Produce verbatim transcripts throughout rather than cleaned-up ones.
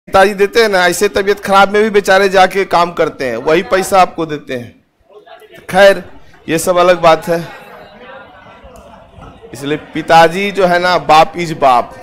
पिताजी देते हैं ना, ऐसे तबीयत खराब में भी बेचारे जाके काम करते हैं, वही पैसा आपको देते हैं। खैर ये सब अलग बात है। इसलिए पिताजी जो है ना, बाप इज बाप।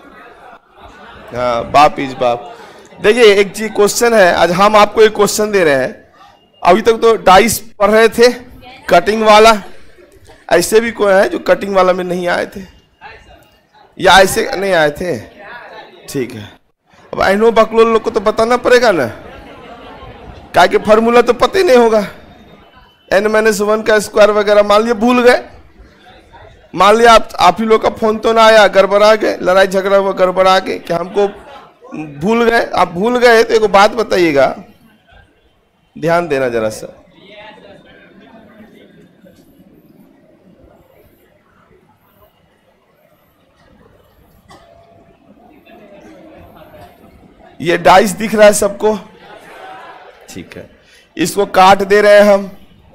हाँ, बाप इज बाप। देखिए एक चीज क्वेश्चन है, आज हम आपको एक क्वेश्चन दे रहे हैं। अभी तक तो डाइस पढ़ रहे थे कटिंग वाला, ऐसे भी कोई है जो कटिंग वाला में नहीं आए थे या ऐसे नहीं आए थे? ठीक है, अब आइनो बकलोल लोग को तो बताना पड़ेगा ना, क्या कि फार्मूला तो पता ही नहीं होगा। एन माइनस वन का स्क्वायर वगैरह मान लिया भूल गए, मान लिया आप आप ही लोग का फोन तो ना आया, गड़बड़ा गए, लड़ाई झगड़ा हुआ गड़बड़ा गए, क्या हमको भूल गए? आप भूल गए तो एक बात बताइएगा, ध्यान देना जरा सा। ये डाइस दिख रहा है सबको? ठीक है, इसको काट दे रहे हैं हम।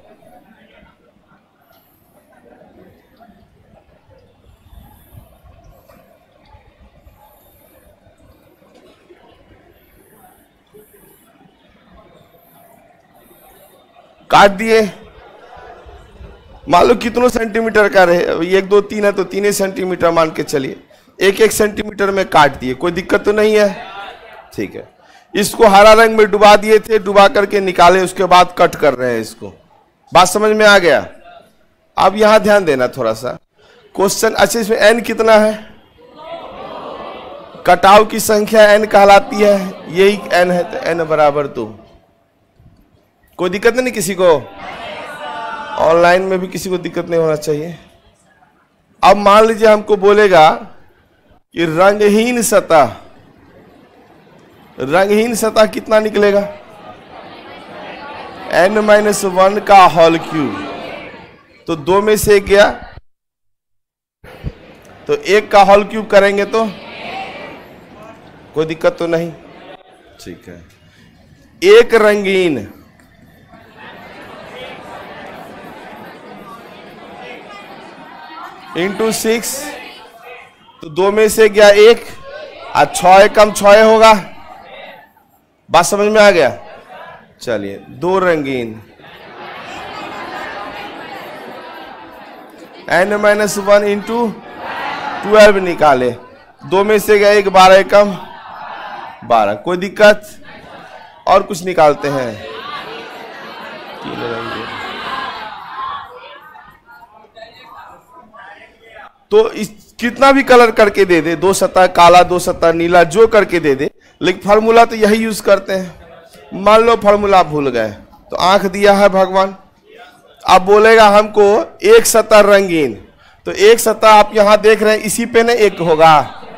काट दिए, मान लो कितनों सेंटीमीटर का रहे, एक दो तीन है तो तीन सेंटीमीटर मान के चलिए, एक एक सेंटीमीटर में काट दिए, कोई दिक्कत तो नहीं है। ठीक है, इसको हरा रंग में डुबा दिए थे, डुबा करके निकाले, उसके बाद कट कर रहे हैं इसको। बात समझ में आ गया? अब यहां ध्यान देना थोड़ा सा क्वेश्चन। अच्छा, इसमें एन कितना है? कटाव की संख्या एन कहलाती है, यही एन है, तो एन बराबर दो। कोई दिक्कत नहीं किसी को? ऑनलाइन में भी किसी को दिक्कत नहीं होना चाहिए। अब मान लीजिए हमको बोलेगा कि रंगहीन सतह, रंगहीन सतह कितना निकलेगा? एन माइनस वन का होल क्यूब। तो दो में से एक गया, तो एक का होल क्यूब करेंगे तो कोई दिक्कत तो नहीं? ठीक है, एक रंगीन इंटू सिक्स, तो दो में से गया एक, आज छह कम छह होगा। बात समझ में आ गया? चलिए, दो रंगीन n minus one into twelve निकाले, दो में से गया एक, बारह कम बारह, कोई दिक्कत? और कुछ निकालते हैं, तीन रंगीन। तो इस कितना भी कलर करके दे दे, दो सतह काला, दो सतह नीला, जो करके दे दे, लेकिन फार्मूला तो यही यूज करते हैं। मान लो फार्मूला भूल गए, तो आंख दिया है भगवान, अब बोलेगा हमको एक सतह रंगीन, तो एक सतह आप यहां देख रहे हैं, इसी पे ना एक होगा,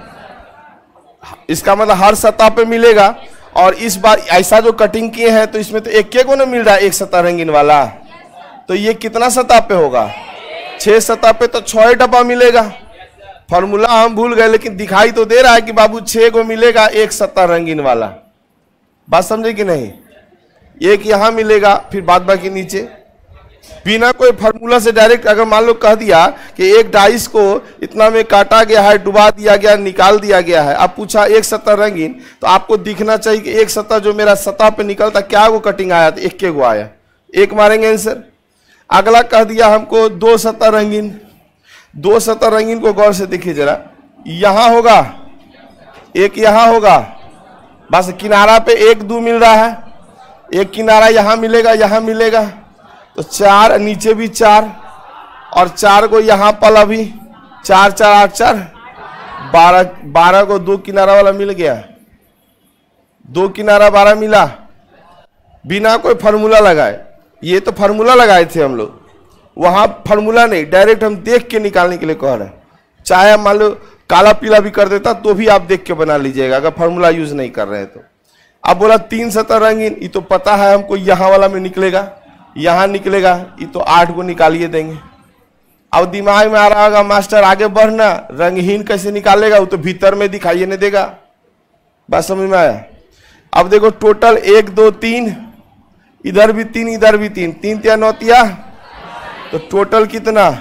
इसका मतलब हर सतह पे मिलेगा। और इस बार ऐसा जो कटिंग किए हैं तो इसमें तो एक के को ना मिल रहा है, एक सतह रंगीन वाला, तो ये कितना सतह पे होगा? छह सतह पे तो छह डब्बा मिलेगा। फॉर्मूला हम भूल गए, लेकिन दिखाई तो दे रहा है कि बाबू छह को मिलेगा एक सतह रंगीन वाला। बात समझे कि नहीं? एक यहां मिलेगा, फिर बाद बाकी नीचे, बिना कोई फार्मूला से डायरेक्ट अगर मान लो कह दिया कि एक डाइस को इतना में काटा गया है, डुबा दिया गया, निकाल दिया गया है, अब पूछा एक सतह रंगीन, तो आपको दिखना चाहिए कि एक सतह जो मेरा सतह पे निकलता, क्या वो कटिंग आया था? एक के गो आया, एक मारेंगे आंसर। अगला कह दिया हमको दो सतह रंगीन, दो सतह रंगीन को गौर से देखिए जरा, यहां होगा एक, यहां होगा, बस किनारा पे एक दो मिल रहा है, एक किनारा यहां मिलेगा, यहां मिलेगा, तो चार, नीचे भी चार, और चार को यहां पला भी, चार चार आठ चार बारह, बारह को दो किनारा वाला मिल गया, दो किनारा बारह मिला, बिना कोई फार्मूला लगाए। ये तो फार्मूला लगाए थे हम लोग, वहां फार्मूला नहीं, डायरेक्ट हम देख के निकालने के लिए कह रहे हैं। चाहे मान लो काला पीला भी कर देता तो भी आप देख के बना लीजिएगा, अगर फार्मूला यूज नहीं कर रहे हैं तो। अब बोला तीन सतह रंगीन, ये तो पता है हमको, यहां वाला में निकलेगा, यहां निकलेगा, ये तो आठ को निकालिए देंगे। अब दिमाग में आ रहा होगा मास्टर आगे बढ़ना, रंगहीन कैसे निकालेगा? वो तो भीतर में दिखाइए नहीं देगा। बात समझ में आया? अब देखो टोटल एक दो तीन, इधर भी तीन, इधर भी तीन, तीन तिया नौ तिया, तो टोटल कितना?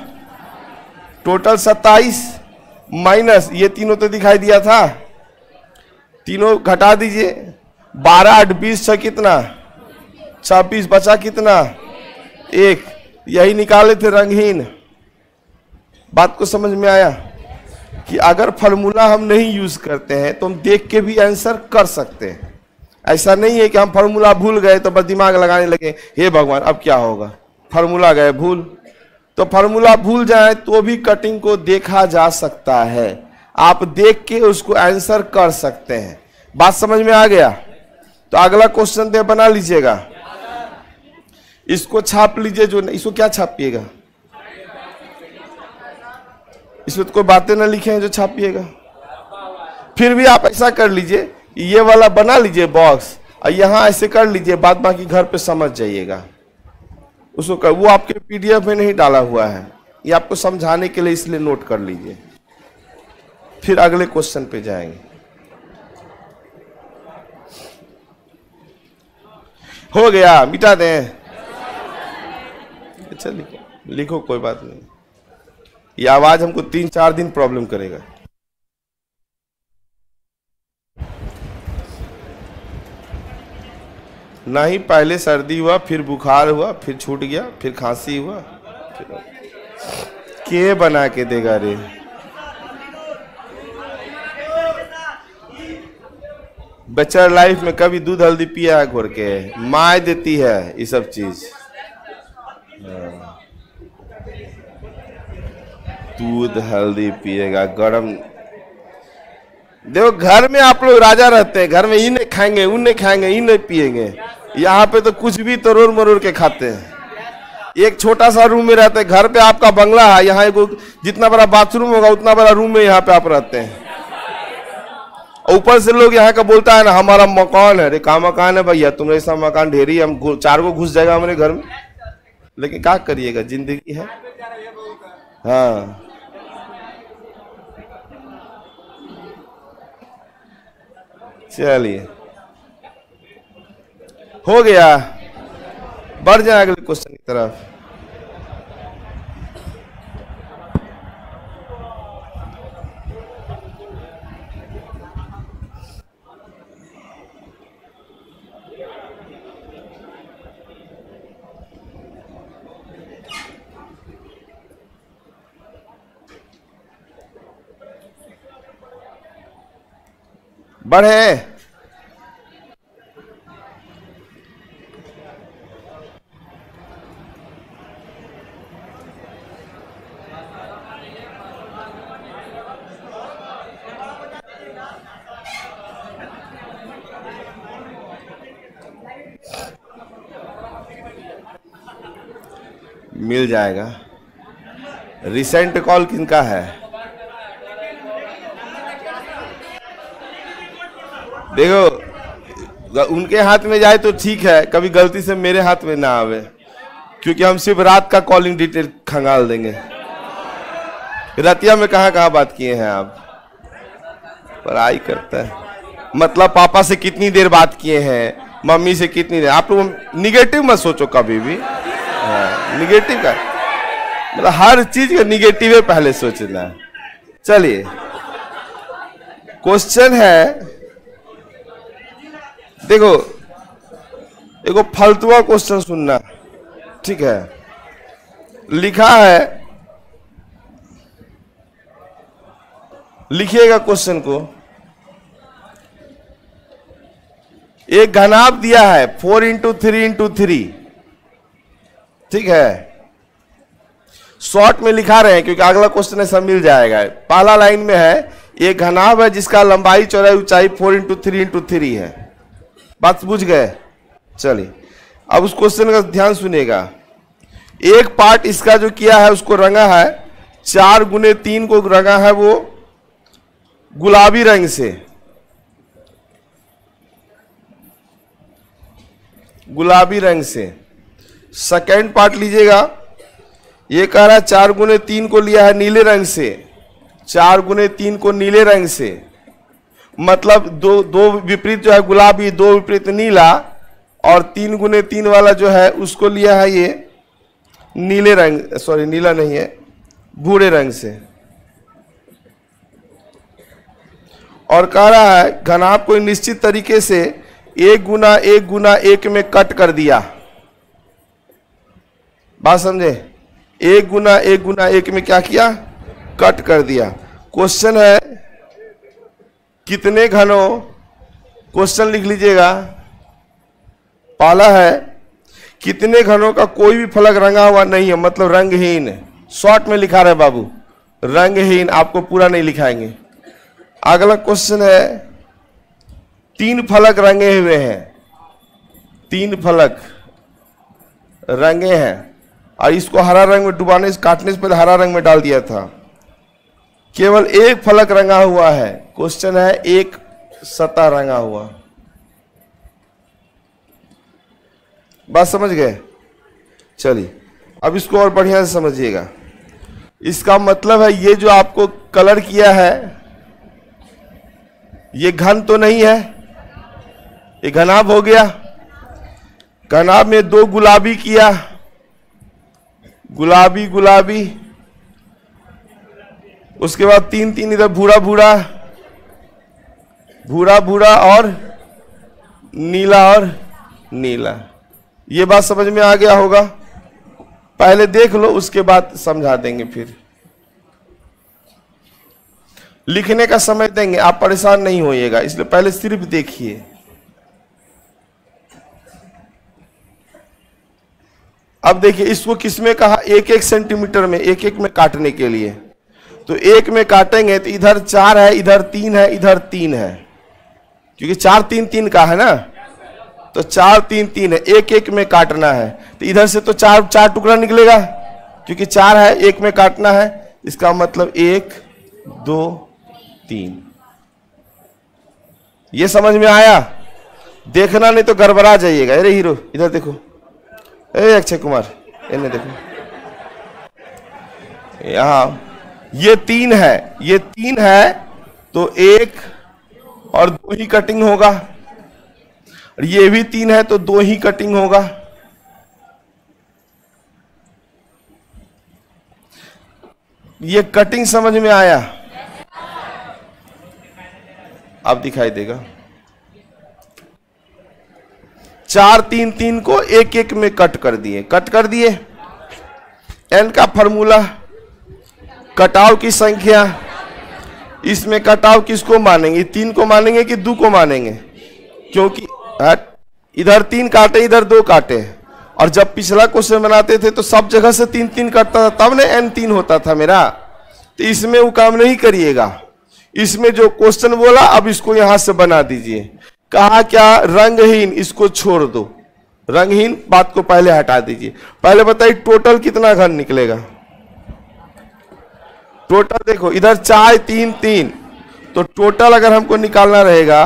टोटल सत्ताईस, माइनस ये तीनों तो दिखाई दिया था, तीनों घटा दीजिए, बारह आठ बीस, छह कितना, छब्बीस, बचा कितना, एक। यही निकाले थे रंगहीन। बात को समझ में आया कि अगर फॉर्मूला हम नहीं यूज करते हैं तो हम देख के भी आंसर कर सकते हैं। ऐसा नहीं है कि हम फॉर्मूला भूल गए तो बस दिमाग लगाने लगे, हे भगवान अब क्या होगा, फॉर्मूला गए भूल। तो फॉर्मूला भूल जाए तो भी कटिंग को देखा जा सकता है, आप देख के उसको आंसर कर सकते हैं। बात समझ में आ गया? तो अगला क्वेश्चन दे, बना लीजिएगा, इसको छाप लीजिए। जो इसको क्या छापिएगा, इसमें तो कोई बातें ना लिखे हैं जो छापिएगा। फिर भी आप ऐसा कर लीजिए, ये वाला बना लीजिए बॉक्स, और यहां ऐसे कर लीजिए, बाद बाकी घर पे समझ जाइएगा उसको कर। वो आपके पीडीएफ में नहीं डाला हुआ है, ये आपको समझाने के लिए, इसलिए नोट कर लीजिए। फिर अगले क्वेश्चन पे जाएंगे। हो गया, मिटा दें? अच्छा लिखो, लिखो, कोई बात नहीं। ये आवाज हमको तीन चार दिन प्रॉब्लम करेगा। ना ही पहले सर्दी हुआ, फिर बुखार हुआ, फिर छूट गया, फिर खांसी हुआ, फिर के बना के देगा रे। बच्चा लाइफ में कभी दूध हल्दी पिया है घोर के? माँ देती है ये सब चीज। दूध हल्दी पिएगा गरम। देखो घर में आप लोग राजा रहते हैं, घर में ये नहीं खाएंगे, उन नहीं खाएंगे, ये नहीं पिएंगे। यहाँ पे तो कुछ भी तरोड़ मरोड़ के खाते हैं। एक छोटा सा रूम में रहते हैं, घर पे आपका बंगला है, यहाँ एक जितना बड़ा बाथरूम होगा उतना बड़ा रूम में यहाँ पे आप रहते हैं। ऊपर से लोग यहाँ का बोलता है ना हमारा मकान है। अरे कहाँ मकान है भैया, तुम्हारे ऐसा मकान ढेरी, हम चार को घुस जाएगा हमारे घर में। लेकिन क्या करिएगा, जिंदगी है। हाँ चलिए, हो गया। बढ़ जाए अगले क्वेश्चन की तरफ। बढ़े, मिल जाएगा। रिसेंट कॉल किनका है? देखो उनके हाथ में जाए तो ठीक है, कभी गलती से मेरे हाथ में ना आवे, क्योंकि हम सिर्फ रात का कॉलिंग डिटेल खंगाल देंगे। रतिया में कहाँ कहाँ बात किए हैं आप? पढ़ाई करता है मतलब पापा से कितनी देर बात किए हैं, मम्मी से कितनी देर। आप लोग निगेटिव मत सोचो कभी भी। हाँ, निगेटिव का मतलब हर चीज का निगेटिव है पहले सोचना है। चलिए क्वेश्चन है, देखो एगो फालतुआ क्वेश्चन सुनना, ठीक है? लिखा है, लिखिएगा क्वेश्चन को। एक घनाभ दिया है four into three into three, ठीक है? शॉर्ट में लिखा रहे हैं क्योंकि अगला क्वेश्चन ऐसा मिल जाएगा। पहला लाइन में है एक घनाभ है जिसका लंबाई चौड़ाई ऊंचाई four into three into three है। बात बुझ गए? चलिए अब उस क्वेश्चन का ध्यान सुनिएगा। एक पार्ट इसका जो किया है उसको रंगा है, चार गुने तीन को रंगा है वो गुलाबी रंग से, गुलाबी रंग से। सेकेंड पार्ट लीजिएगा, ये कह रहा है चार गुने तीन को लिया है नीले रंग से, चार गुने तीन को नीले रंग से, मतलब दो दो विपरीत जो है गुलाबी, दो विपरीत नीला, और तीन गुने तीन वाला जो है उसको लिया है ये नीले रंग, सॉरी नीला नहीं है, भूरे रंग से। और कह रहा है घनाभ को निश्चित तरीके से एक गुना एक गुना एक में कट कर दिया। बात समझे? एक गुना एक गुना एक में क्या किया? कट कर दिया। क्वेश्चन है कितने घनों, क्वेश्चन लिख लीजिएगा। पहला है कितने घनों का कोई भी फलक रंगा हुआ नहीं है, मतलब रंगहीन। शॉर्ट में लिखा रहे बाबू, रंगहीन, आपको पूरा नहीं लिखाएंगे। अगला क्वेश्चन है तीन फलक रंगे हुए हैं, तीन फलक रंगे हैं और इसको हरा रंग में डुबाने से, काटने से पहले हरा रंग में डाल दिया था। केवल एक फलक रंगा हुआ है। क्वेश्चन है एक सतह रंगा हुआ। बात समझ गए? चलिए अब इसको और बढ़िया से समझिएगा। इसका मतलब है ये जो आपको कलर किया है ये घन तो नहीं है, ये घनाभ हो गया। घनाभ में दो गुलाबी किया, गुलाबी गुलाबी, उसके बाद तीन तीन इधर भूरा भूरा, भूरा भूरा और नीला और नीला। ये बात समझ में आ गया होगा? पहले देख लो उसके बाद समझा देंगे, फिर लिखने का समय देंगे, आप परेशान नहीं होइएगा, इसलिए पहले सिर्फ देखिए। अब देखिए इसको किसमें कहा? एक एक सेंटीमीटर में, एक एक में काटने के लिए। तो एक में काटेंगे तो इधर चार है, इधर तीन है, इधर तीन है, क्योंकि चार तीन तीन का है ना, तो चार तीन तीन है, एक एक में काटना है। तो इधर से तो चार चार टुकड़ा निकलेगा, क्योंकि चार है, एक में काटना है। इसका मतलब एक दो तीन। ये समझ में आया? देखना नहीं तो गड़बड़ा जाइएगा। अरे हीरो इधर देखो, ए अक्षय कुमार इन्हें देखो, यहां ये तीन है, ये तीन है, तो एक और दो ही कटिंग होगा, और ये भी तीन है तो दो ही कटिंग होगा। ये कटिंग समझ में आया? अब दिखाई देगा। चार तीन तीन को एक एक में कट कर दिए, कट कर दिए। एन का फॉर्मूला, कटाव की संख्या, इसमें कटाव किसको मानेंगे? तीन को मानेंगे कि दो को मानेंगे? क्योंकि इधर तीन काटे, इधर दो काटे, और जब पिछला क्वेश्चन बनाते थे तो सब जगह से तीन तीन कटता था, तब ने एन तीन होता था मेरा। तो इसमें वो काम नहीं करिएगा। इसमें जो क्वेश्चन बोला अब इसको यहां से बना दीजिए। कहा क्या? रंगहीन, इसको छोड़ दो, रंगहीन बात को पहले हटा दीजिए। पहले बताइए टोटल कितना घन निकलेगा? टोटल देखो इधर चार तीन तीन, तो टोटल अगर हमको निकालना रहेगा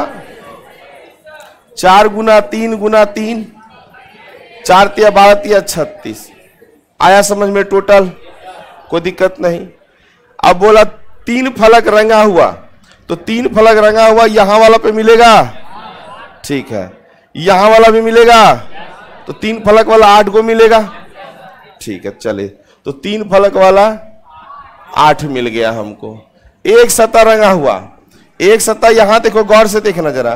चार गुना तीन गुना तीन, चार तिया बारह तिया छत्तीस। आया समझ में? टोटल कोई दिक्कत नहीं। अब बोला तीन फलक रंगा हुआ, तो तीन फलक रंगा हुआ यहां वाला पे मिलेगा, ठीक है, यहां वाला भी मिलेगा, तो तीन फलक वाला आठ को मिलेगा, ठीक है। चले तो तीन फलक वाला आठ मिल गया हमको। एक सतह रंगा हुआ, एक सतह यहां देखो, गौर से देखना जरा,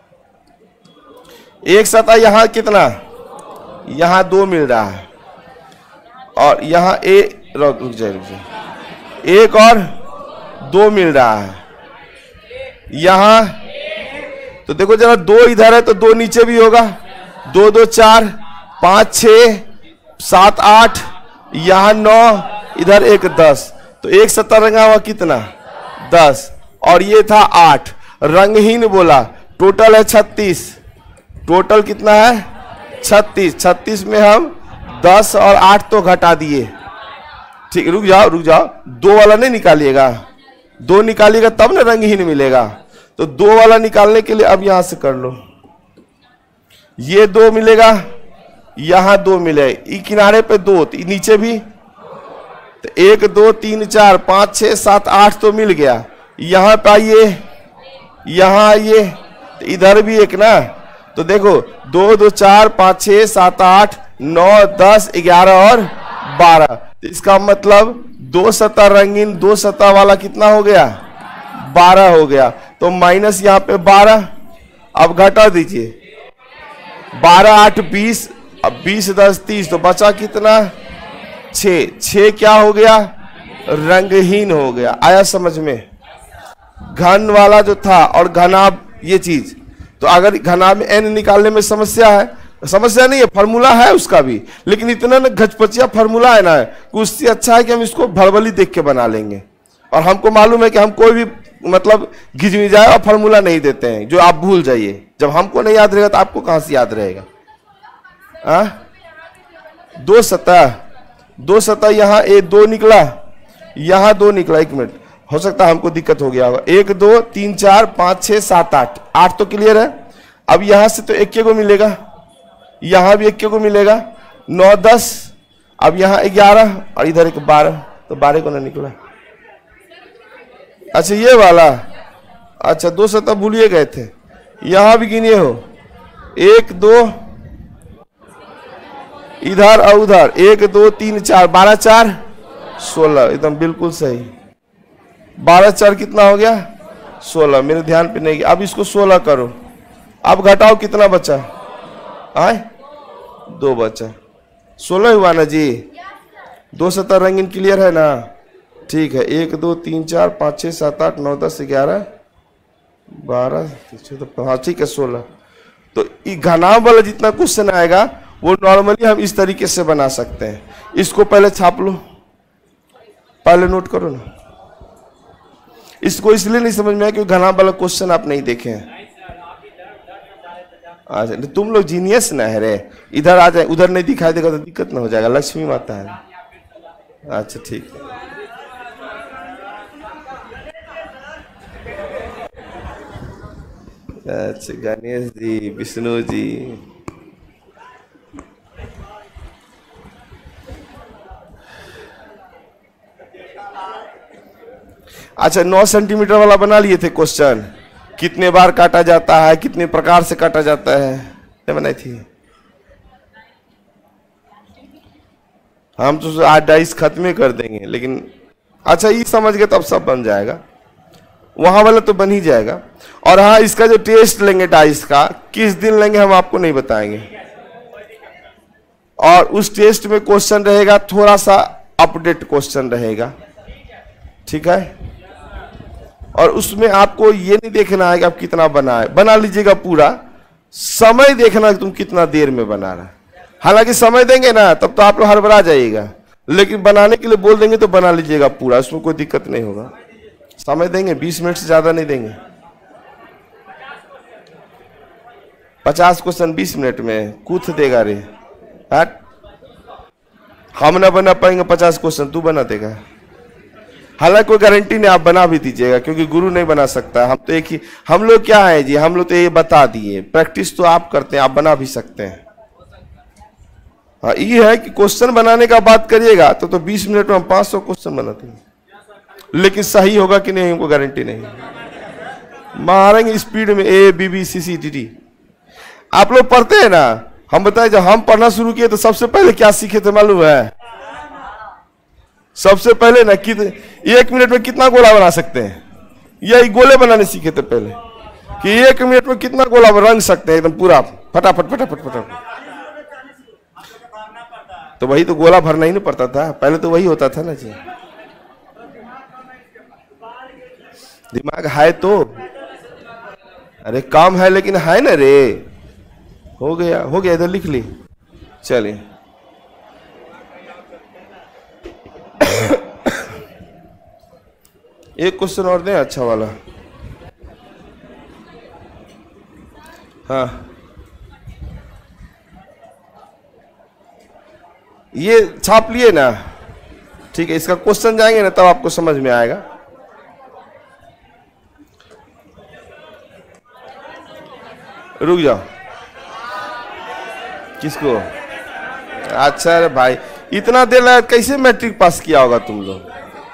एक सतह यहां कितना? यहां दो मिल रहा है, और यहां एक रुक जाए रुक जाए एक और दो मिल रहा है यहां। तो देखो जरा, दो इधर है तो दो नीचे भी होगा, दो दो चार, पांच छह सात आठ, यहां नौ, इधर एक दस। तो एक सतह रंगा हुआ कितना? दस, और ये था आठ। रंगहीन बोला, टोटल है छत्तीस। टोटल कितना है? छत्तीस। छत्तीस में हम दस और आठ तो घटा दिए, ठीक। रुक जाओ रुक जाओ, दो वाला नहीं निकालिएगा, दो निकालिएगा तब ना रंगहीन मिलेगा। तो दो वाला निकालने के लिए अब यहां से कर लो, ये दो मिलेगा, यहां दो मिले, इस किनारे पे दो, नीचे भी, तो एक दो तीन चार पांच छह सात आठ तो मिल गया। यहां पे आइए, यहां आइए, तो इधर भी एक ना, तो देखो दो दो चार पांच छह सात आठ नौ दस ग्यारह और बारह। तो इसका मतलब दो सतह रंगीन, दो सतह वाला कितना हो गया? बारह हो गया। तो माइनस यहाँ पे बारह। अब घटा दीजिए, बारह आठ बीस, अब बीस दस तीस, तो बचा कितना? छः। छः क्या हो गया? रंगहीन हो गया। आया समझ में? घन वाला जो था और घनाभ ये चीज, तो अगर घनाभ में एन निकालने में समस्या है, समस्या नहीं है, फार्मूला है उसका भी, लेकिन इतना ना घचपचिया फार्मूला है ना, उससे अच्छा है कि हम इसको भड़बली देख के बना लेंगे। और हमको मालूम है कि हम कोई भी मतलब घिज जाए और फार्मूला नहीं देते हैं, जो आप भूल जाइए। जब हमको नहीं याद रहेगा तो आपको कहां से याद रहेगा? आ? दो सतह, दो सतह यहाँ ए दो निकला, यहाँ दो निकला। एक मिनट, हो सकता है हमको दिक्कत हो गया होगा। एक दो तीन चार पाँच छः सात आठ, आठ तो क्लियर है। अब यहाँ से तो इक्के को मिलेगा, यहाँ भी इक्के को मिलेगा, नौ दस, अब यहाँ ग्यारह और इधर एक बारह, तो बारह को ना निकला। अच्छा ये वाला, अच्छा दो सतह भूलिए गए थे, यहाँ भी गिनिए हो, एक दो इधर और उधर, एक दो तीन चार, बारह चार सोलह, एकदम बिल्कुल सही। बारह चार कितना हो गया? सोलह। मेरे ध्यान पे नहीं गया। अब इसको सोलह करो, अब घटाओ कितना बचा? आए दो बचा, सोलह हुआ ना जी। दो सतह रंगीन क्लियर है ना? ठीक है, एक दो तीन चार पाँच छः सात आठ नौ दस ग्यारह बारह, तो हाँ ठीक है सोलह। तो घनाभ वाला जितना क्वेश्चन आएगा वो नॉर्मली हम इस तरीके से बना सकते हैं। इसको पहले छाप लो, पहले नोट करो ना। इसको इसलिए नहीं समझ में आया क्योंकि घनाभ वाला क्वेश्चन आप नहीं देखे हैं। अच्छा तुम लोग जीनियस ना है रे, इधर आ जाए, उधर नहीं दिखाई देगा तो दिक्कत ना हो जाएगा। लक्ष्मी माता है। अच्छा ठीक है, अच्छा गणेश जी, विष्णु जी, अच्छा नौ सेंटीमीटर वाला बना लिए थे क्वेश्चन। कितने बार काटा जाता है, कितने प्रकार से काटा जाता है, ये बनाई थी। हम तो आज डाइस खत्म कर देंगे, लेकिन अच्छा ये समझ गए तब सब बन जाएगा। वहां वाला तो बन ही जाएगा। और हाँ, इसका जो टेस्ट लेंगे डाइस का, किस दिन लेंगे हम आपको नहीं बताएंगे। और उस टेस्ट में क्वेश्चन रहेगा, थोड़ा सा अपडेट क्वेश्चन रहेगा, ठीक है। और उसमें आपको ये नहीं देखना है कि आप कितना बनाए, बना लीजिएगा पूरा। समय देखना कि तुम कितना देर में बना रहा है। हालांकि समय देंगे ना तब तो आप लोग हड़बड़ा जाइएगा, लेकिन बनाने के लिए बोल देंगे तो बना लीजिएगा पूरा, उसमें कोई दिक्कत नहीं होगा। समय देंगे, बीस मिनट से ज्यादा नहीं देंगे। पचास क्वेश्चन बीस मिनट में कूथ देगा रे। हट, हम ना बना पाएंगे पचास क्वेश्चन, तू बना देगा। हालांकि कोई गारंटी नहीं, आप बना भी दीजिएगा क्योंकि गुरु नहीं बना सकता। हम तो एक ही, हम लोग क्या है जी, हम लोग तो ये बता दिए, प्रैक्टिस तो आप करते हैं, आप बना भी सकते हैं। हाँ ये है कि क्वेश्चन बनाने का बात करिएगा तो तो बीस मिनट में हम पाँच सौ क्वेश्चन बनाते हैं, लेकिन सही होगा कि नहीं हमको गारंटी नहीं। मारेंगे स्पीड में, A B B C C D D. आप लोग पढ़ते हैं ना, हम बताए जब हम पढ़ना शुरू किए तो सबसे पहले क्या सीखे थे मालूम है? सबसे पहले ना कि एक मिनट में कितना गोला बना सकते हैं, यही गोले बनाने सीखे थे पहले, कि एक मिनट में कितना गोला रंग सकते हैं एकदम पूरा फटाफट फटाफट फटाफट। तो वही तो गोला भरना ही नहीं पड़ता था पहले, तो वही होता था ना जी। दिमाग है तो, अरे काम है लेकिन है ना रे। हो गया हो गया, इधर लिख ली। चलिए एक क्वेश्चन और दें अच्छा वाला। हाँ ये छाप लिए ना, ठीक है। इसका क्वेश्चन जाएंगे ना तब आपको समझ में आएगा। रुक जाओ, किसको? अच्छा अरे भाई इतना देर लगा, कैसे मैट्रिक पास किया होगा तुम लोग?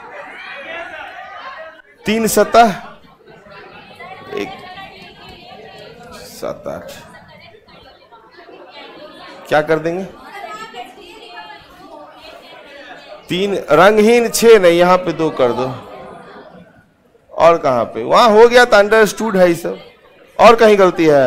तीन सतह एक सात आठ, क्या कर देंगे? तीन रंगहीन छह नहीं, यहां पे दो कर दो और कहां पे? वहां हो गया था, अंडरस्टूड है ये सब, और कहीं गलती है?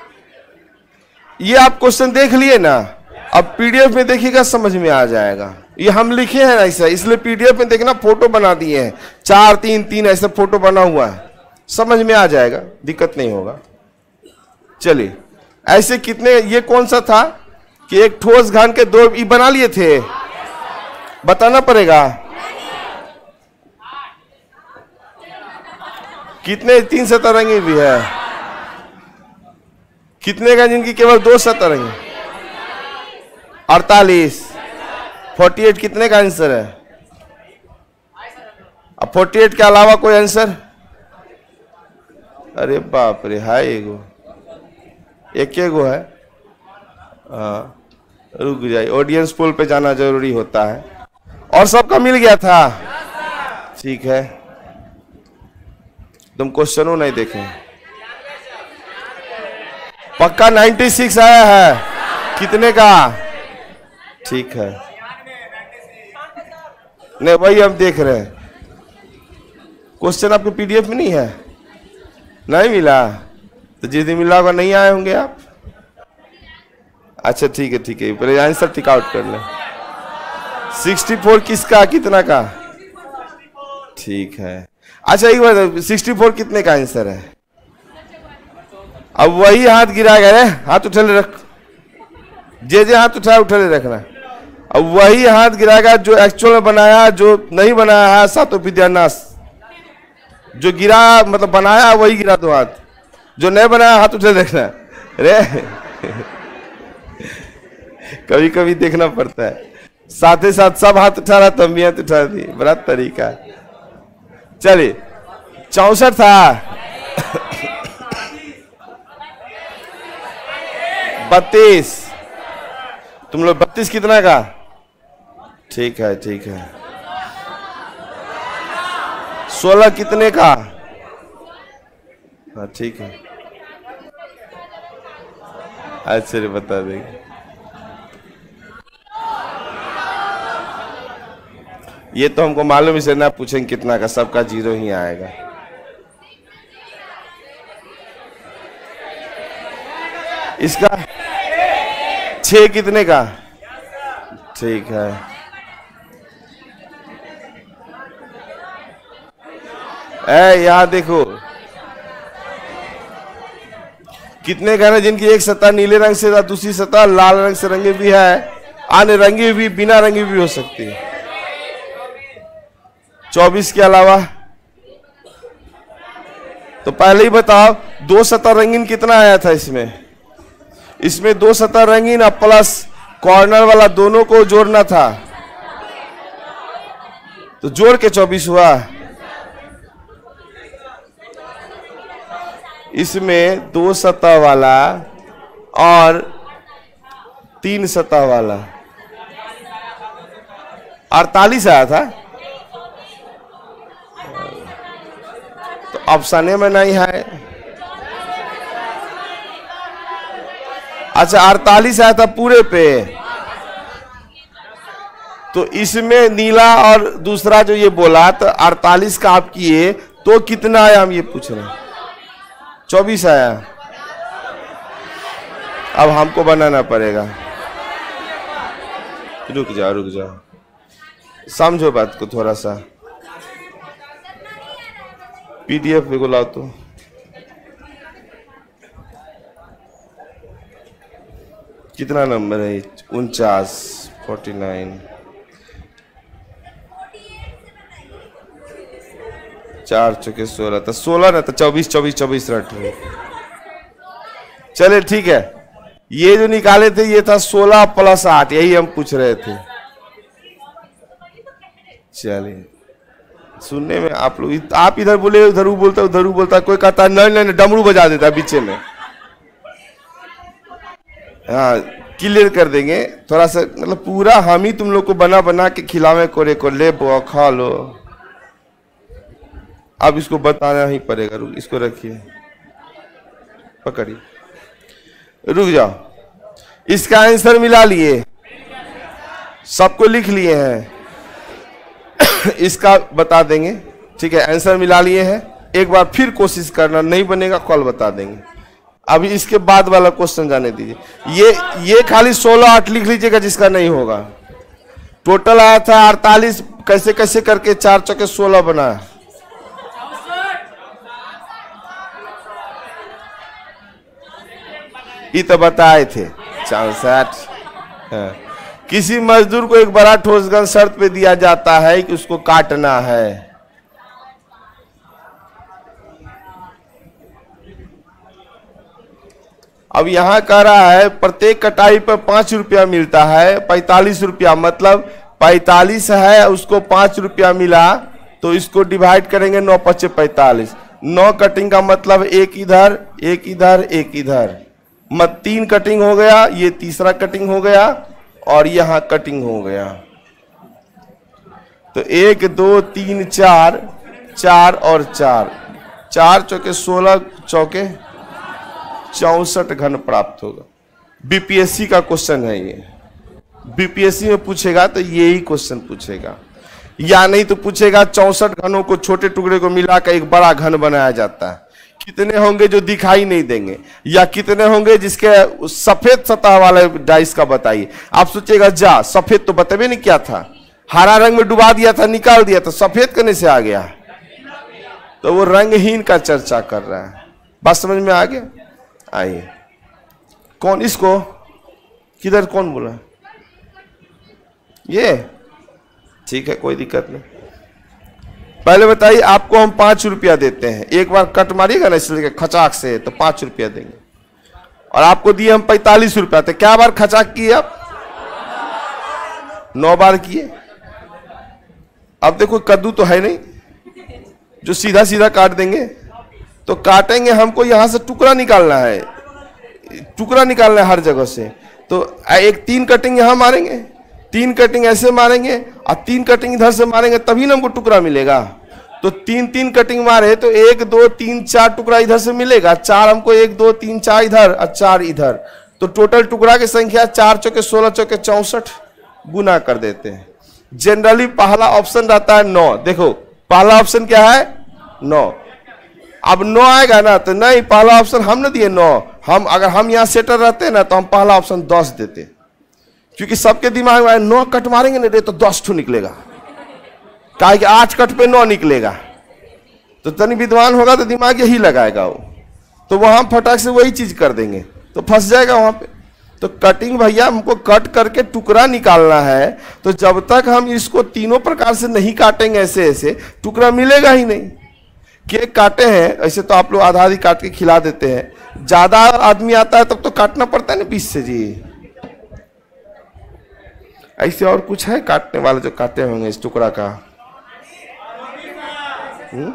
ये आप क्वेश्चन देख लिए ना, अब पीडीएफ में देखिएगा समझ में आ जाएगा। ये हम लिखे हैं ऐसा, इसलिए पीडीएफ में देखना फोटो बना दिए हैं, चार तीन तीन ऐसे फोटो बना हुआ है, समझ में आ जाएगा, दिक्कत नहीं होगा। चलिए, ऐसे कितने, ये कौन सा था कि एक ठोस घन के दो ये बना लिए थे, बताना पड़ेगा। कितने तीन सतरंगी भी है, कितने का जिनकी केवल दो सतरंगी? अड़तालीस। फोर्टी एट कितने का आंसर है? अब फोर्टी एट के अलावा कोई आंसर? अरे बाप रे, हाय एगो, एक एगो है। हाँ, रुक जाइए, ऑडियंस पोल पे जाना जरूरी होता है। और सबका मिल गया था? ठीक है, तुम क्वेश्चनों नहीं देखे, पक्का छियानवे आया है। कितने का? ठीक है, नहीं वही हम देख रहे हैं। क्वेश्चन आपके पीडीएफ में नहीं है? नहीं मिला तो जिस दिन मिला होगा नहीं आए होंगे आप। अच्छा ठीक है, ठीक है, पहले आंसर टिक आउट कर लें। चौंसठ किसका, कितना का? ठीक है। अच्छा एक बात, चौंसठ कितने का आंसर है? अब वही हाथ गिराएगा, रे हाथ उठे रख, जे जे हाथ उठाया उठे रखना। अब वही हाथ गिराएगा जो एक्चुअल में बनाया, जो नहीं बनाया है सातों विद्यानाश। जो गिरा मतलब बनाया वही गिरा दो हाथ, जो नहीं बनाया हाथ उठे देखना। रे कभी कभी देखना पड़ता है, साथ ही साथ सब हाथ उठा रहा तब भी हाथ उठा दी, बड़ा तरीका। चलिए, चौसठ था, बत्तीस। तुम लोग बत्तीस कितना का? ठीक है, ठीक है। सोलह कितने का? हाँ ठीक है, अच्छा रे बता देंगे। ये तो हमको मालूम ही से ना पूछेंगे कितना का, सबका जीरो ही आएगा। इसका छह कितने का? ठीक है, ए यहां देखो कितने का है, जिनकी एक सतह नीले रंग से, दूसरी सतह लाल रंग से रंगी भी है, अन्य रंगी भी बिना रंगी भी हो सकती है। चौबीस के अलावा तो पहले ही बताओ, दो सतह रंगीन कितना आया था इसमें? इसमें दो सतह रंगीन और प्लस कॉर्नर वाला दोनों को जोड़ना था, तो जोड़ के चौबीस हुआ। इसमें दो सतह वाला और तीन सतह वाला अड़तालीस आया था, तो ऑप्शन में नहीं है। अच्छा, अड़तालीस आया था पूरे पे, तो इसमें नीला और दूसरा जो ये बोला, तो अड़तालीस का आप किए तो कितना आया, हम ये पूछ रहे हैं। चौबीस आया। अब हमको बनाना पड़ेगा, रुक जाओ रुक जाओ, समझो बात को थोड़ा सा। पीडीएफ में लाओ तो, कितना नंबर है? उनचास, फोर्टी नाइन, चार चौके सोलह, तो सोलह ना, तो चौबीस चौबीस चौबीस रट रहे। चले ठीक है, ये जो निकाले थे ये था सोलह प्लस आठ, यही हम पूछ रहे थे। चलिए, सुनने में आप लोग, आप इधर बोले उधर बोलता उधर बोलता, कोई कहता नहीं नहीं डमरू बजा देता बीचे में। हाँ क्लियर कर देंगे थोड़ा सा, मतलब पूरा हम ही तुम लोग को बना बना के खिलावे, कोरे को ले खा लो। अब इसको बताना ही पड़ेगा, रुक इसको रखिए, पकड़िए, रुक जाओ। इसका आंसर मिला लिए, सबको लिख लिए हैं, इसका बता देंगे, ठीक है। आंसर मिला लिए हैं, एक बार फिर कोशिश करना, नहीं बनेगा कल बता देंगे। अभी इसके बाद वाला क्वेश्चन जाने दीजिए। ये ये खाली सोलह आठ लिख लीजिएगा जिसका नहीं होगा। टोटल आया था अड़तालीस, कैसे कैसे करके चार चौके सोलह बना। ये तो बताए थे चौसठ। हाँ। किसी मजदूर को एक बड़ा ठोस गन शर्त पे दिया जाता है कि उसको काटना है। अब यहां कह रहा है प्रत्येक कटाई पर पांच रुपया मिलता है, पैंतालीस रुपया, मतलब पैंतालीस है उसको पांच रुपया मिला, तो इसको डिवाइड करेंगे नौ पच्चे पैंतालीस। नौ कटिंग का मतलब एक इधर एक इधर एक इधर, मत तीन कटिंग हो गया, ये तीसरा कटिंग हो गया और यहां कटिंग हो गया। तो एक दो तीन चार, चार और चार, चार चौके सोलह चौके चौसठ घन प्राप्त होगा। बीपीएससी का क्वेश्चन है ये, बीपीएससी में पूछेगा तो यही क्वेश्चन पूछेगा, या नहीं तो पूछेगा चौसठ घनों को छोटे टुकड़े को मिलाकर एक बड़ा घन बनाया जाता है, कितने होंगे जो दिखाई नहीं देंगे, या कितने होंगे जिसके सफेद सतह वाले डाइस का बताइए। आप सोचेगा जा सफेद तो बतेबे नहीं क्या था, हरा रंग में डुबा दिया था, निकाल दिया था, सफेद करने से आ गया। तो वो रंगहीन का चर्चा कर रहा है। बात समझ में आ गया? आइए, कौन इसको किधर कौन बोला? ये ठीक है, कोई दिक्कत नहीं। पहले बताइए, आपको हम पांच रुपया देते हैं, एक बार कट मारिएगा ना इसलिए खचाक से, तो पांच रुपया देंगे। और आपको दिए हम पैंतालीस रुपया, तो क्या बार खचाक किए आप? नौ बार किए। अब देखो कद्दू तो है नहीं जो सीधा सीधा काट देंगे, तो काटेंगे, हमको यहां से टुकड़ा निकालना है, टुकड़ा निकालना है हर जगह से। तो एक तीन कटिंग यहां मारेंगे, तीन कटिंग ऐसे मारेंगे और तीन कटिंग इधर से मारेंगे, तभी ना हमको टुकड़ा मिलेगा। तो तीन तीन कटिंग मारे तो एक दो तीन चार टुकड़ा इधर से मिलेगा, चार हमको एक दो तीन चार इधर और चार इधर, तो टोटल टुकड़ा की संख्या चार चौके सोलह चौके चौसठ, गुना कर देते हैं। जनरली पहला ऑप्शन रहता है नौ। देखो पहला ऑप्शन क्या है? नौ। अब नौ आएगा ना, तो नहीं, पहला ऑप्शन हम न दिए नौ, हम अगर हम यहाँ सेटर रहते ना तो हम पहला ऑप्शन दस देते, क्योंकि सबके दिमाग में नौ कट मारेंगे ना तो दस ठो निकलेगा, कहा कि आठ कट पे नौ निकलेगा, तो तनी विद्वान होगा तो दिमाग यही लगाएगा वो, तो वहां फटाक से वही चीज कर देंगे, तो फंस जाएगा वहां पे। तो कटिंग भैया हमको कट करके टुकड़ा निकालना है, तो जब तक हम इसको तीनों प्रकार से नहीं काटेंगे ऐसे ऐसे, टुकड़ा मिलेगा ही नहीं। केक काटे हैं ऐसे तो आप लोग आधा आधी काट के खिला देते हैं, ज्यादा आदमी आता है तब तो काटना पड़ता है ना बीच से जी। ऐसे और कुछ है काटने वाले जो काटे होंगे इस टुकड़ा का? हुँ?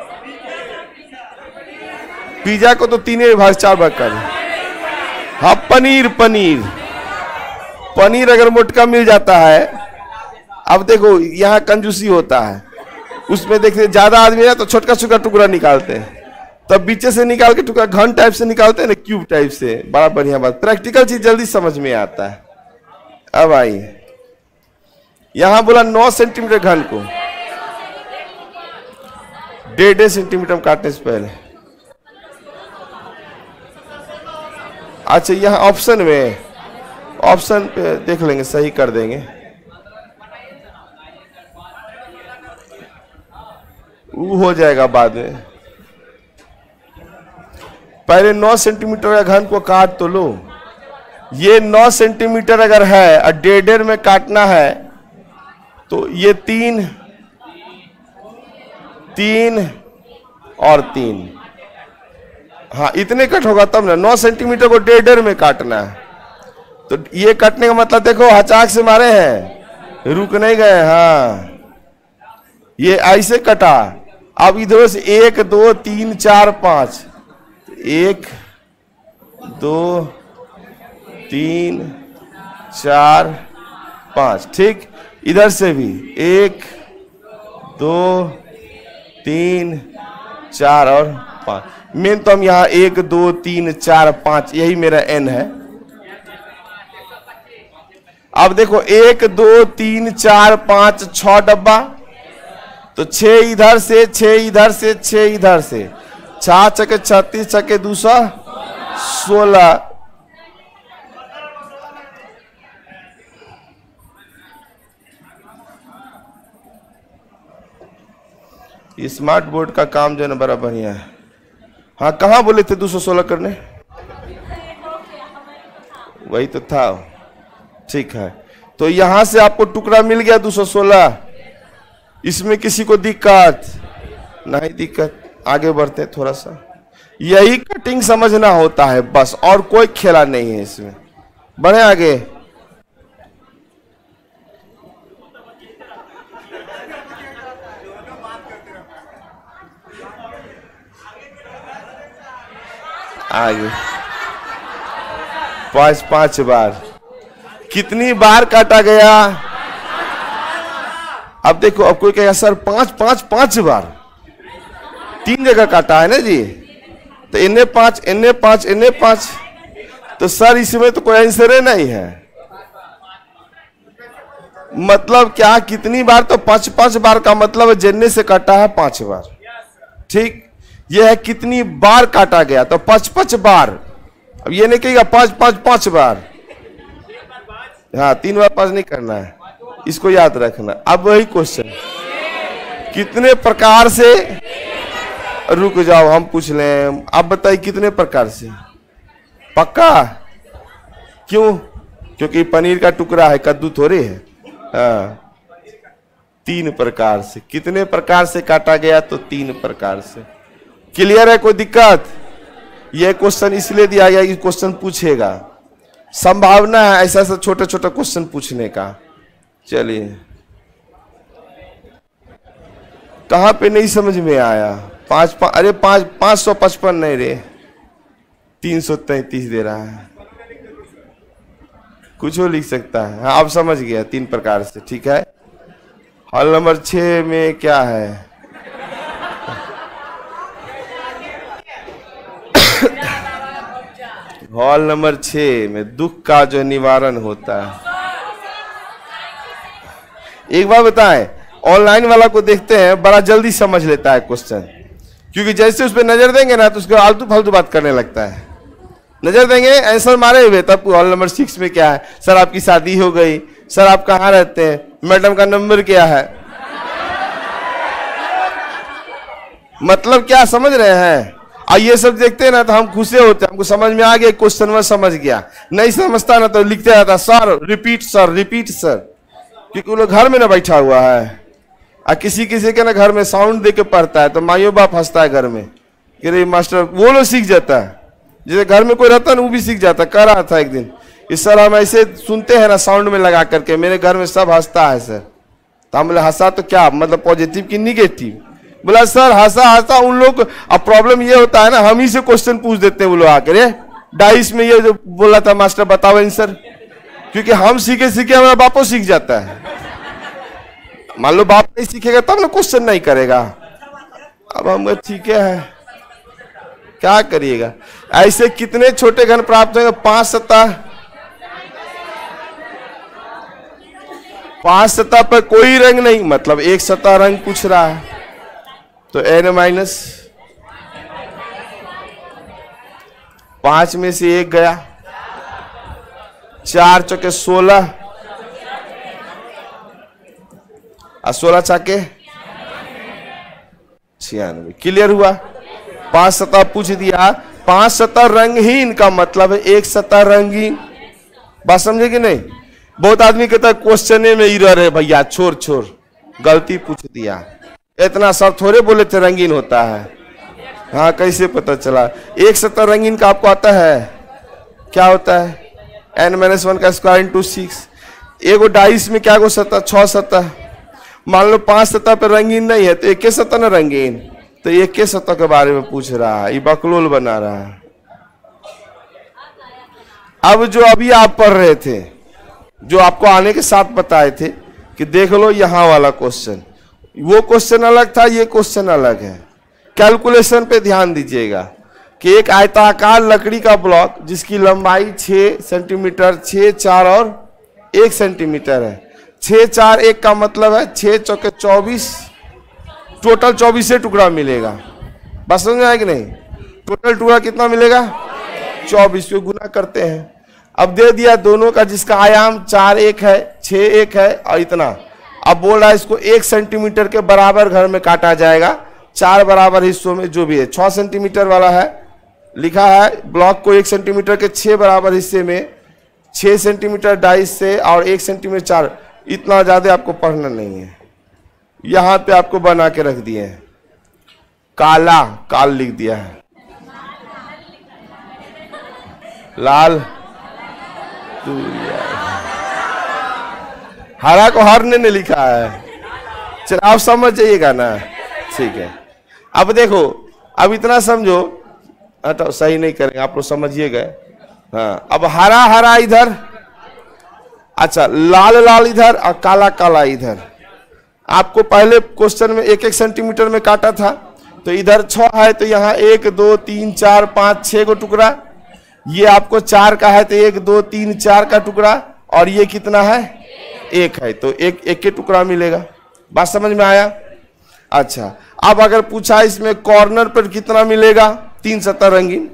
पिज्जा को तो तीन भाग चार भाग कर। हाँ पनीर, पनीर पनीर अगर मोटका मिल जाता है, अब देखो यहाँ कंजूसी होता है, उसमें देखते ज्यादा आदमी है तो छोटका छोटका टुकड़ा निकालते हैं, तब बीचे से निकाल के टुकड़ा घन टाइप से निकालते हैं ना, क्यूब टाइप से। बड़ा बढ़िया बात, प्रैक्टिकल चीज जल्दी समझ में आता है। अब आइए, यहां बोला नौ सेंटीमीटर घन को डेढ़ डेढ़ सेंटीमीटर काटने से पहले। अच्छा यहां ऑप्शन में, ऑप्शन पे देख लेंगे, सही कर देंगे। वो हो जाएगा बाद में, पहले नौ सेंटीमीटर का घन को काट तो लो। ये नौ सेंटीमीटर अगर है और डेढ़ डेढ़ में काटना है, तो ये तीन तीन और तीन, हाँ इतने कट होगा तब ना। नौ सेंटीमीटर को डेढ़ डेढ़ में काटना है, तो ये कटने का मतलब देखो हचाक से मारे हैं, रुक नहीं गए। हाँ ये ऐसे कटा। अब इधर से एक दो तीन चार पांच, एक दो तीन चार पांच, ठीक। इधर से भी एक दो तीन चार और पांच। मेन तो हम यहाँ एक दो तीन चार पांच, यही मेरा एन है। अब देखो एक दो तीन चार पांच, छह डब्बा, तो छह इधर से, छह इधर से, छह इधर से, छह चके छत्तीस, चके दो सौ सोलह। स्मार्ट बोर्ड का काम जो है ना बड़ा बढ़िया है। हाँ, कहाँ बोले थे दो सौ सोलह करने? वही तो था। ठीक है, तो यहां से आपको टुकड़ा मिल गया दो सौ सोलह। इसमें किसी को दिक्कत नहीं? दिक्कत। आगे बढ़ते थोड़ा सा। यही कटिंग समझना होता है बस, और कोई खेला नहीं है इसमें। बढ़े आगे। आगे पांच पांच बार। कितनी बार काटा गया? अब देखो, अब कोई कहेगा सर पांच पांच पांच बार, तीन जगह काटा है ना जी, तो इन्हें पांच, इन्हें पांच, इन्हें पांच, तो सर इसमें तो कोई आंसर नहीं है। मतलब क्या? कितनी बार? तो पांच पांच बार का मतलब है जन्ने से काटा है पांच बार। ठीक, यह है कितनी बार काटा गया, तो पांच पांच बार। अब ये नहीं कहेगा पांच पांच पांच बार, हाँ तीन बार पांच नहीं करना है, इसको याद रखना। अब वही क्वेश्चन, कितने प्रकार से, रुक जाओ हम पूछ लें। आप बताइए कितने प्रकार से? पक्का? क्यों? क्योंकि पनीर का टुकड़ा है, कद्दू थोड़े है। हाँ, तीन प्रकार से। कितने प्रकार से काटा गया? तो तीन प्रकार से। क्लियर है? कोई दिक्कत? यह क्वेश्चन इसलिए दिया गया कि क्वेश्चन पूछेगा, संभावना है ऐसा ऐसा छोटे छोटे क्वेश्चन पूछने का। चलिए, कहां पे नहीं समझ में आया? पांच पांच, अरे पांच पांच सौ पचपन नहीं रे, तीन सौ तैतीस दे रहा है। कुछ हो लिख सकता है। हाँ, आप समझ गया, तीन प्रकार से। ठीक है, हॉल नंबर छह में क्या है? हॉल नंबर छह में दुख का जो निवारण होता है। एक बार बताएं, ऑनलाइन वाला को देखते हैं, बड़ा जल्दी समझ लेता है क्वेश्चन, क्योंकि जैसे उस पर नजर देंगे ना तो उसको आलतू फालतू बात करने लगता है। नजर देंगे आंसर मारे हुए, तब हॉल नंबर सिक्स में क्या है? सर आपकी शादी हो गई, सर आप कहाँ रहते हैं, मैडम का नंबर क्या है। मतलब क्या समझ रहे हैं? और ये सब देखते हैं ना तो हम खुश होते हैं, हमको समझ में आ गया, क्वेश्चन में समझ गया। नहीं समझता ना तो लिखते रहता sir repeat sir repeat sir, क्योंकि वो लोग घर में ना बैठा हुआ है। और किसी किसी के ना घर में साउंड दे के पढ़ता है तो माइयों बाप हंसता है घर में कि रे मास्टर, वो लोग सीख जाता है। जैसे घर में कोई रहता है ना वो भी सीख जाता है। कह रहा था एक दिन कि सर हम ऐसे सुनते हैं ना साउंड में लगा करके, मेरे घर में सब हंसता है सर। तो हम बोले हंसा तो क्या मतलब पॉजिटिव की निगेटिव? बोला सर हंसा हंसा उन लोग। अब प्रॉब्लम ये होता है ना, हम ही से क्वेश्चन पूछ देते हैं वो लोग आकर, डाइस में ये जो बोला था मास्टर बताओ आंसर, क्योंकि हम सीखे सीखे हमारा बापो सीख जाता है। मान लो बाप नहीं सीखेगा तब ना क्वेश्चन नहीं करेगा। अब हम ठीक है, क्या करिएगा? ऐसे कितने छोटे घन प्राप्त होंगे? पांच सतह, पांच सतह पर कोई रंग नहीं, मतलब एक सतह रंग पूछ रहा है, तो एन माइनस पांच में से एक गया, चार चौके सोलह, और सोलह चाके छियानवे। क्लियर हुआ? पांच सतह पूछ दिया, पांच सतह रंगहीन का मतलब है एक सतह रंगीन। बात समझे कि नहीं? बहुत आदमी कहता है क्वेश्चन में इरर है भैया, छोड़ छोड़, गलती पूछ दिया। इतना सब थोड़े बोले थे रंगीन होता है। हाँ, कैसे पता चला? एक सतह रंगीन का आपको आता है? क्या होता है? एन माइनस वन का स्क्वायर इंटू सिक्स। एगो डाइस में क्या गो सतह? छह सतह। मान लो पांच सतह पर रंगीन नहीं है तो एक सतह ना रंगीन, तो एक सतह के बारे में पूछ रहा है, ये बकलोल बना रहा है। अब जो अभी आप पढ़ रहे थे, जो आपको आने के साथ बताए थे कि देख लो यहां वाला क्वेश्चन, वो क्वेश्चन अलग था, ये क्वेश्चन अलग है। कैलकुलेशन पे ध्यान दीजिएगा कि एक आयताकार लकड़ी का ब्लॉक जिसकी लंबाई छह सेंटीमीटर, छह चार और एक सेंटीमीटर है। छह चार एक का मतलब है छह चौके चौबीस टोटल चौबीस टुकड़ा मिलेगा। बस समझ में आया कि नहीं? टोटल टुकड़ा कितना मिलेगा? चौबीस को गुना करते हैं। अब दे दिया दोनों का, जिसका आयाम चार एक है, छह एक है और इतना। अब बोल रहा है इसको एक सेंटीमीटर के बराबर घर में काटा जाएगा, चार बराबर हिस्सों में जो भी है। छह सेंटीमीटर वाला है, लिखा है ब्लॉक को एक सेंटीमीटर के छह बराबर हिस्से में, छह सेंटीमीटर ढाई से और एक सेंटीमीटर चार। इतना ज्यादा आपको पढ़ना नहीं है, यहां पे आपको बना के रख दिए हैं। काला काल लिख दिया है, लाल हरा को हर ने लिखा है। चलो आप समझ जाइएगा ना, ठीक है। अब देखो, अब इतना समझो, तो सही नहीं करेंगे आप लोग, समझिएगा। हाँ, अब हरा हरा इधर, अच्छा लाल लाल इधर और काला काला इधर। आपको पहले क्वेश्चन में एक एक सेंटीमीटर में काटा था, तो इधर छह है तो यहाँ एक दो तीन चार पाँच छह को टुकड़ा। ये आपको चार का है तो एक दो तीन चार का टुकड़ा, और ये कितना है? एक है, तो एक एक के टुकड़ा मिलेगा। बात समझ में आया? अच्छा, अब अगर पूछा इसमें कॉर्नर पर कितना मिलेगा? तीन सतह रंगीन।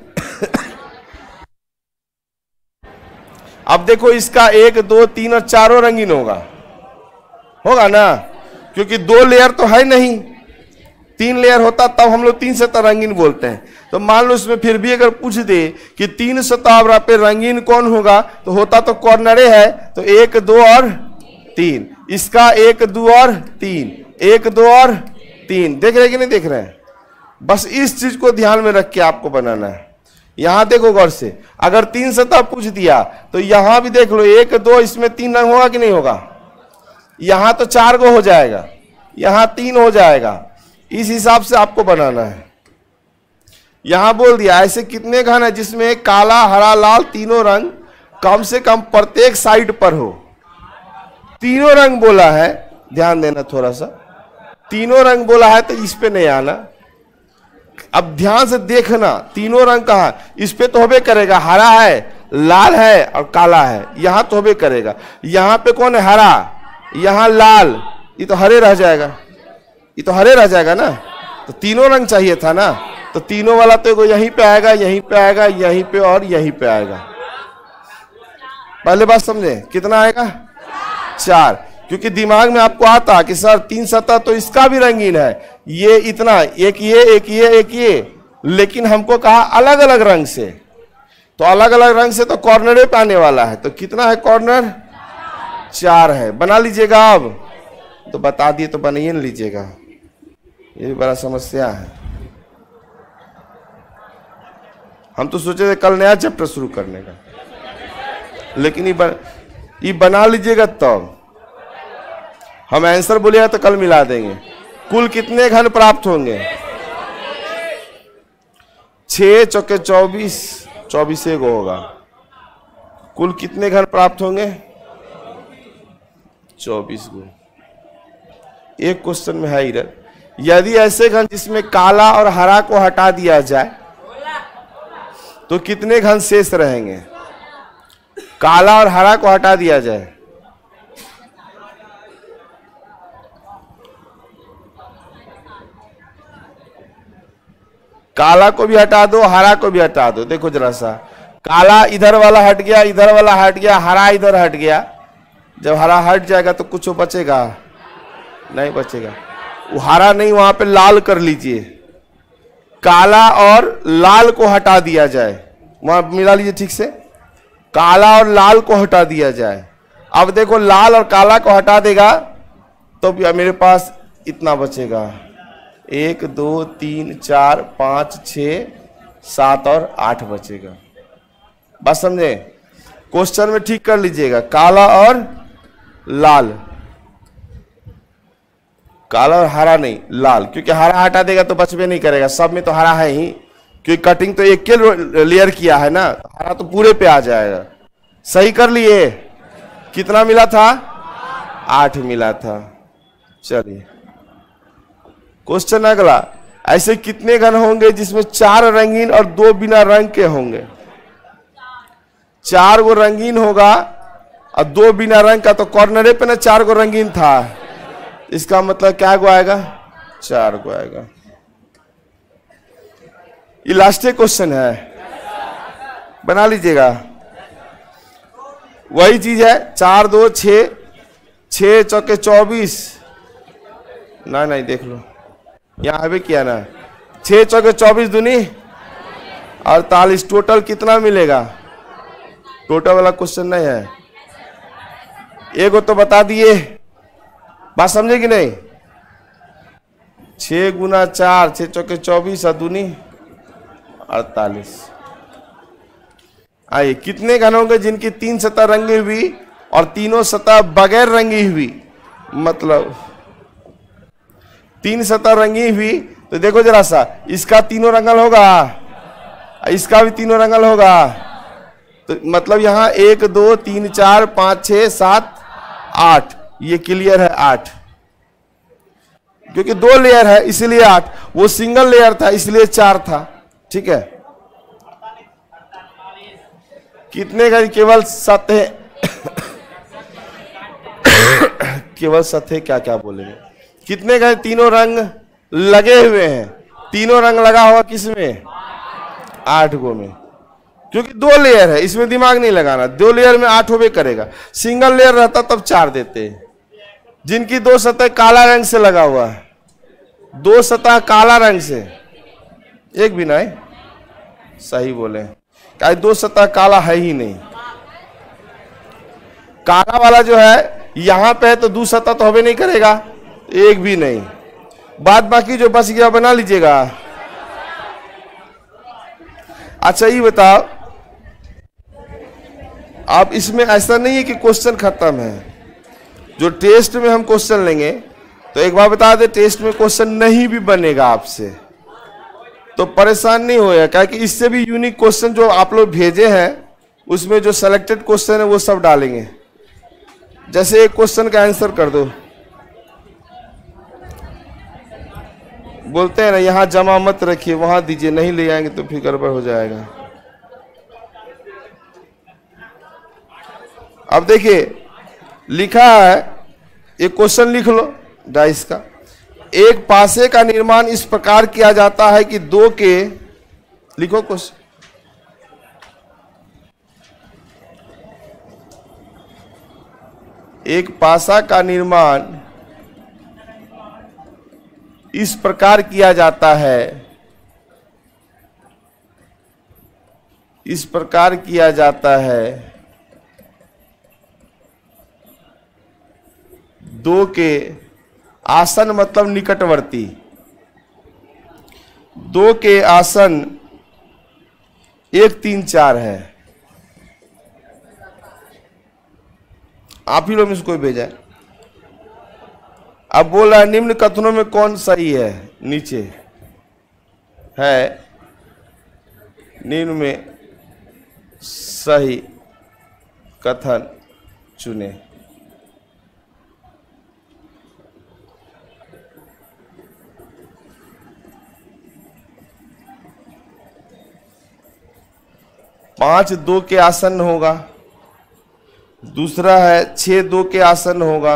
अब देखो इसका एक दो तीन और चारों रंगीन होगा, होगा ना, क्योंकि दो लेयर तो है नहीं, तीन लेयर होता तब हम लोग तीन सतह रंगीन बोलते हैं। तो मान लो इसमें फिर भी अगर पूछ दे कि तीन सतह पे रंगीन कौन होगा, तो होता तो कॉर्नरे है, तो एक दो और तीन। इसका एक दो और तीन, एक दो और तीन। देख रहे कि नहीं देख रहे हैं? बस इस चीज को ध्यान में रख के आपको बनाना है। यहां देखो गौर से, अगर तीन सतह पूछ दिया तो यहां भी देख लो, एक दो, इसमें तीन रंग होगा कि नहीं होगा? यहां तो चार को हो जाएगा, यहां तीन हो जाएगा। इस हिसाब से आपको बनाना है। यहां बोल दिया ऐसे कितने घन है जिसमें काला हरा लाल तीनों रंग कम से कम प्रत्येक साइड पर हो। तीनों रंग बोला है, ध्यान देना थोड़ा सा, तीनों रंग बोला है तो इस पे नहीं आना। अब ध्यान से देखना, तीनों रंग कहा, इस पे तो होबे करेगा, हरा है, लाल है और काला है, यहां तो होबे करेगा। यहां पे कौन है? हरा, यहां लाल, ये तो हरे रह जाएगा, ये तो हरे रह जाएगा ना। तो तीनों रंग चाहिए था ना, तो तीनों वाला तो यहीं पे आएगा, यहीं पे आएगा, यहीं पे और यहीं पे आएगा। पहले बात समझे, कितना आएगा? चार। क्योंकि दिमाग में आपको आता कि सर तीन सतह तो इसका भी रंगीन है, ये इतना, एक ये एक ये एक ये, लेकिन हमको कहा अलग अलग रंग से, तो अलग अलग रंग से तो कॉर्नरे पे आने वाला है। तो कितना है कॉर्नर? चार है। बना लीजिएगा। अब तो बता दिए तो बनाइए न लीजिएगा, ये भी बड़ा समस्या है। हम तो सोचे थे कल नया चैप्टर शुरू करने का, लेकिन ये बन, ये बना लीजिएगा तब तो। हम आंसर बोलिएगा तो कल मिला देंगे। कुल कितने घन प्राप्त होंगे? छह चौके चौबीस, चौबीस को होगा। कुल कितने घन प्राप्त होंगे? चौबीस को। एक क्वेश्चन में है इधर, यदि ऐसे घन जिसमें काला और हरा को हटा दिया जाए तो कितने घन शेष रहेंगे? काला और हरा को हटा दिया जाए, काला को भी हटा दो, हरा को भी हटा दो। देखो जरा सा, काला इधर वाला हट गया, इधर वाला हट गया, हरा इधर हट गया। जब हरा हट जाएगा तो कुछ बचेगा नहीं, बचेगा। वो हरा नहीं, वहां पे लाल कर लीजिए। काला और लाल को हटा दिया जाए, वहां मिला लीजिए ठीक से, काला और लाल को हटा दिया जाए। अब देखो लाल और काला को हटा देगा तो मेरे पास इतना बचेगा, एक दो तीन चार पाँच छ सात और आठ बचेगा। बस समझे? क्वेश्चन में ठीक कर लीजिएगा, काला और लाल, काला और हरा नहीं, लाल, क्योंकि हरा हटा देगा तो बचबे नहीं करेगा, सब में तो हरा है ही, क्योंकि कटिंग तो एक के लेयर किया है ना, हरा तो पूरे पे आ जाएगा। सही कर लिए? कितना मिला था? आठ मिला था। चलिए क्वेश्चन अगला, ऐसे कितने घन होंगे जिसमें चार रंगीन और दो बिना रंग के होंगे? चार गो रंगीन होगा और दो बिना रंग का, तो कॉर्नरे पे ना चार गो रंगीन था, इसका मतलब क्या गो आएगा? चार को आएगा। ये लास्ट क्वेश्चन है, बना लीजिएगा। वही चीज है, चार दो छः, छः चौके चौबीस, ना नहीं देख लो यहाँ भी किया ना, छः चौके चौबीस दूनी अड़तालीस, टोटल कितना मिलेगा? टोटल वाला क्वेश्चन नहीं है, एक को तो बता दिए, बात समझे कि नहीं? छः गुना चार, छः चौके चौबीस और दूनी अड़तालीस। आइए, कितने घन होंगे जिनकी तीन सतह रंगी हुई और तीनों सतह बगैर रंगी हुई? मतलब तीन सतह रंगी हुई तो देखो जरा सा, इसका तीनों रंगल होगा, इसका भी तीनों रंगल होगा, तो मतलब यहां एक दो तीन चार पांच छह सात आठ, ये क्लियर है आठ, क्योंकि दो लेयर है इसलिए आठ, वो सिंगल लेयर था इसलिए चार था। ठीक है, कितने का? केवल सतह केवल सतह क्या क्या बोलेंगे? कितने का? तीनों रंग लगे हुए हैं, तीनों रंग लगा हुआ किसमें? आठ गो में, क्योंकि दो लेयर है इसमें दिमाग नहीं लगाना, दो लेयर में आठ होबे करेगा, सिंगल लेयर रहता तब चार देते। जिनकी दो सतह काला रंग से लगा हुआ है, दो सतह काला रंग से, एक भी नहीं, सही बोले, क्या दो सतह काला है ही नहीं, काला वाला जो है यहां पे है तो दो सतह तो होबे नहीं करेगा, एक भी नहीं, बाद बाकी जो बच गया बना लीजिएगा। अच्छा ये बताओ, अब इसमें ऐसा नहीं है कि क्वेश्चन खत्म है, जो टेस्ट में हम क्वेश्चन लेंगे तो एक बार बता दे, टेस्ट में क्वेश्चन नहीं भी बनेगा आपसे तो परेशान नहीं होएगा, क्या कि इससे भी यूनिक क्वेश्चन जो आप लोग भेजे हैं उसमें जो सेलेक्टेड क्वेश्चन है वो सब डालेंगे। जैसे एक क्वेश्चन का आंसर कर दो, बोलते हैं ना यहां जमा मत रखिए वहां दीजिए, नहीं ले आएंगे तो फिर गड़बड़ हो जाएगा। अब देखिए लिखा है, एक क्वेश्चन लिख लो डाइस का, एक पासे का निर्माण इस प्रकार किया जाता है कि दो के, लिखो क्वेश्चन, एक पासा का निर्माण इस प्रकार किया जाता है, इस प्रकार किया जाता है दो के आसन, मतलब निकटवर्ती, दो के आसन एक तीन चार है। आप ही लोग इसको भेजा है। अब बोल रहा है निम्न कथनों में कौन सही है? नीचे है निम्न में सही कथन चुने। पांच दो के आसन होगा, दूसरा है छह दो के आसन होगा,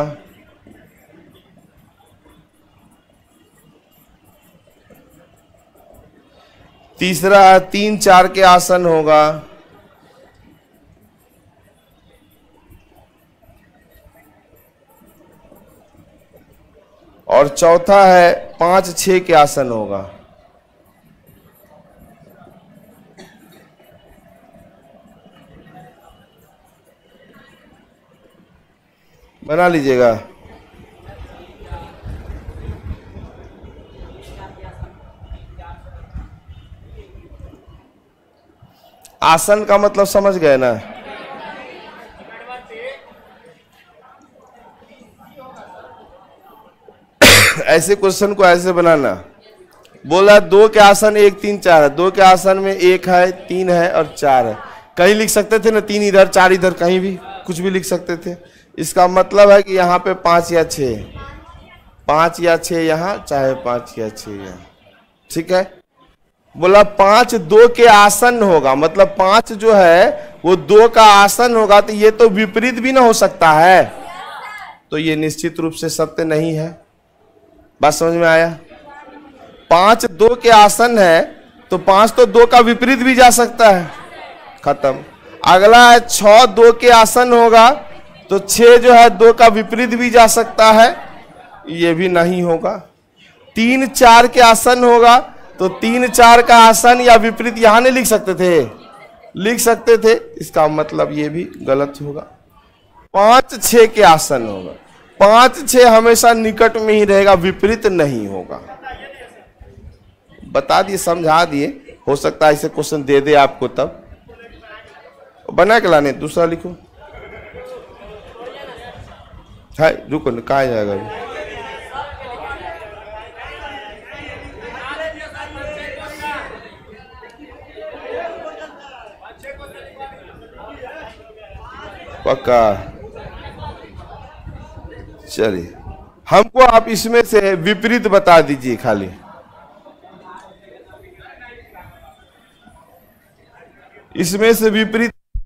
तीसरा है तीन चार के आसन होगा, और चौथा है पांच छह के आसन होगा। बना लीजिएगा। आसन का मतलब समझ गए ना? ऐसे क्वेश्चन को ऐसे बनाना, बोला दो के आसन एक तीन चार है, दो के आसन में एक है, तीन है और चार है। कहीं लिख सकते थे ना, तीन इधर चार इधर, कहीं भी कुछ भी लिख सकते थे। इसका मतलब है कि यहाँ पे पांच या छः, पांच या छः यहाँ, चाहे पांच या छः यहाँ। ठीक है, बोला पांच दो के आसन होगा, मतलब पांच जो है वो दो का आसन होगा, तो ये तो विपरीत भी ना हो सकता है, तो ये निश्चित रूप से सत्य नहीं है। बात समझ में आया? पांच दो के आसन है तो पांच तो दो का विपरीत भी जा सकता है, खत्म। अगला है छह दो के आसन होगा तो छह जो है दो का विपरीत भी जा सकता है, ये भी नहीं होगा। तीन चार के आसन होगा तो तीन चार का आसन या विपरीत यहां नहीं लिख सकते थे, लिख सकते थे, इसका मतलब ये भी गलत होगा। पांच छह के आसन होगा, पांच छह हमेशा निकट में ही रहेगा, विपरीत नहीं होगा। बता दिए, समझा दिए, हो सकता है ऐसे क्वेश्चन दे दे आपको, तब बना के लाने। दूसरा लिखो, है रुको, कहा जाएगा अभी? पक्का, चलिए हमको आप इसमें से विपरीत बता दीजिए खाली। इसमें से विपरीत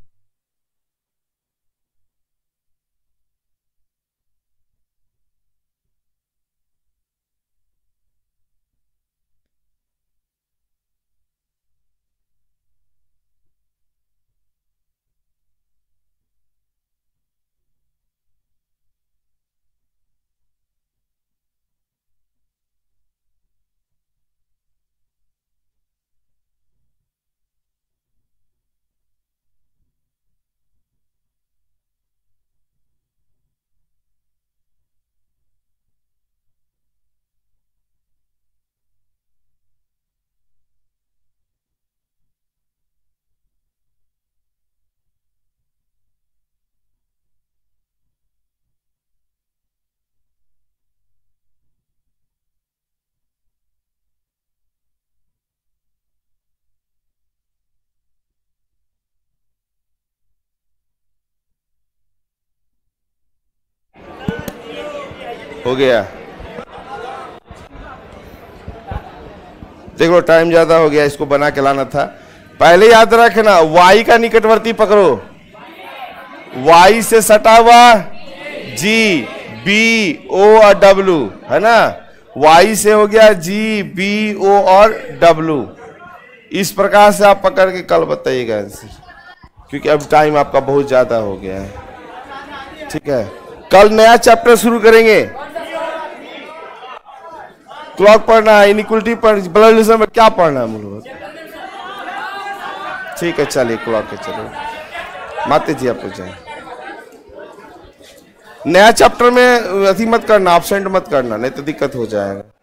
हो गया। देखो टाइम ज्यादा हो गया, इसको बना के लाना था। पहले याद रखना, y का निकटवर्ती पकड़ो, y से सटा हुआ g, b, o और w, है ना। y से हो गया g, b, o और w। इस प्रकार से आप पकड़ के कल बताइएगा आंसर, क्योंकि अब टाइम आपका बहुत ज्यादा हो गया है। ठीक है, कल नया चैप्टर शुरू करेंगे। क्लॉक पढ़ना है, इनइक्वलिटी पढ़, ब्लड रिलेशन में क्या पढ़ना है मूल? ठीक है, चलिए क्लॉक के चलो माते जी आप जाए। नया चैप्टर में अति मत करना, एब्सेंट मत करना, नहीं तो दिक्कत हो जाएगा।